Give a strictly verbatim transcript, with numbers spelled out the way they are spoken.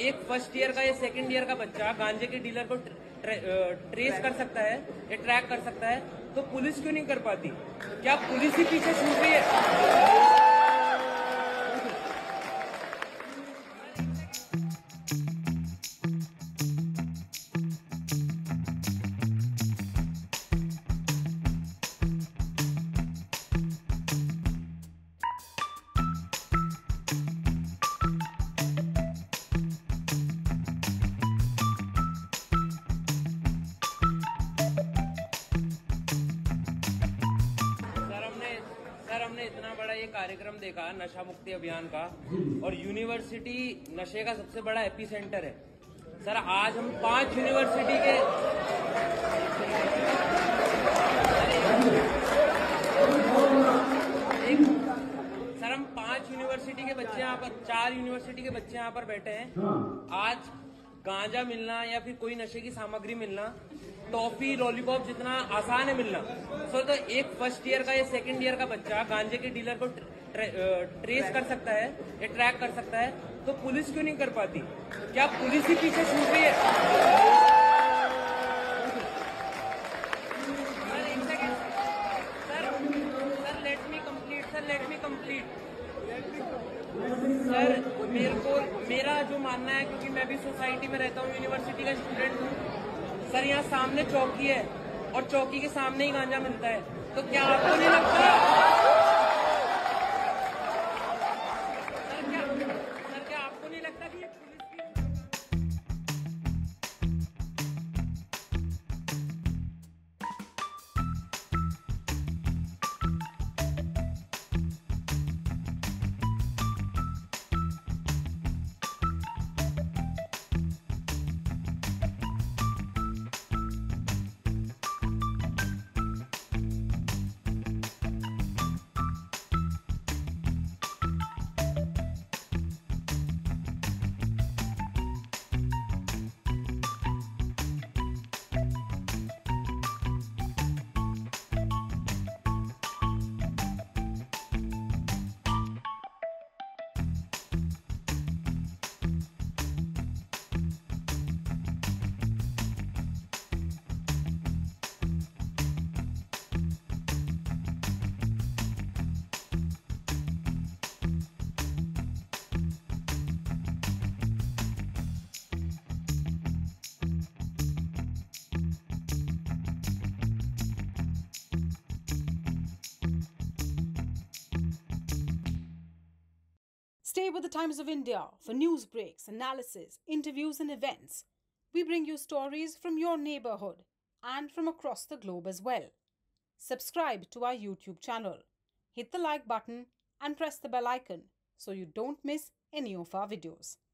एक first year का या सेकंड ईयर का बच्चा गांजे के डीलर को ट्रे, ट्रेस कर सकता है या ट्रैक कर सकता है, तो पुलिस क्यों नहीं कर पाती? क्या पुलिस ही पीछे छूट रही है? सर, हमने इतना बड़ा ये कार्यक्रम देखा नशा मुक्ति अभियान का, और यूनिवर्सिटी नशे का सबसे बड़ा एपी सेंटर है। सर, आज हम पांच यूनिवर्सिटी के एक सर हम पांच यूनिवर्सिटी के बच्चे यहाँ पर चार यूनिवर्सिटी के बच्चे यहाँ पर बैठे हैं। आज गांजा मिलना या फिर कोई नशे की सामग्री मिलना, टॉफी लॉलीपॉप जितना आसान है मिलना, सो तो एक फर्स्ट ईयर का या सेकंड ईयर का बच्चा गांजे के डीलर को ट्रे, ट्रेस कर सकता है या ट्रैक कर सकता है, तो पुलिस क्यों नहीं कर पाती? क्या पुलिस ही पीछे छूट रही है? सर एक second sir sir let me complete sir let me complete sir, मेरे को मेरा जो मानना है, क्योंकि मैं भी सोसाइटी में रहता हूँ, यूनिवर्सिटी का स्टूडेंट हूँ सर, यहाँ सामने चौकी है और चौकी के सामने ही गांजा मिलता है, तो क्या आपको नहीं लगता सर क्या सर क्या आपको नहीं लगता कि ये पुलिस की Stay with the Times of India for news breaks, analysis, interviews and events. We bring you stories from your neighborhood and from across the globe as well. Subscribe to our YouTube channel. Hit the like button and press the bell icon so you don't miss any of our videos.